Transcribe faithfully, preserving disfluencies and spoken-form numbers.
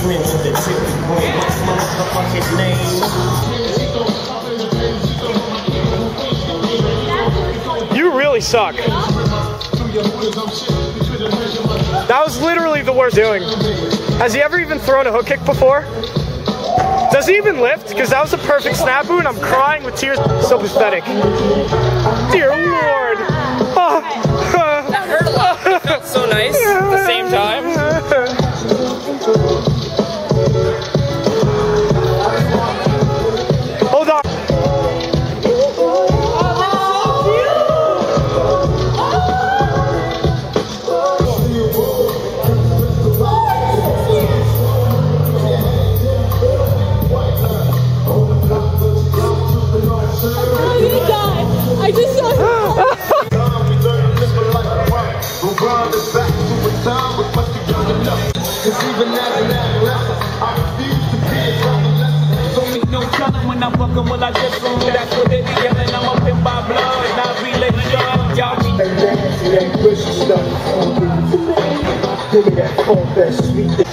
You really suck. That was literally the worst doing. Has he ever even thrown a hook kick before? Does he even lift? Because that was a perfect snafu and I'm crying with tears. So pathetic. Dear Lord. That hurt a lot, but it felt so nice at the same time. Hold on. I just saw no telling when I'm fucking with like this one. That's what they be yelling. I'm up in my blood and I be letting y'all. Y'all be that nasty, that pushy stuff. Give me that cold, that sweet.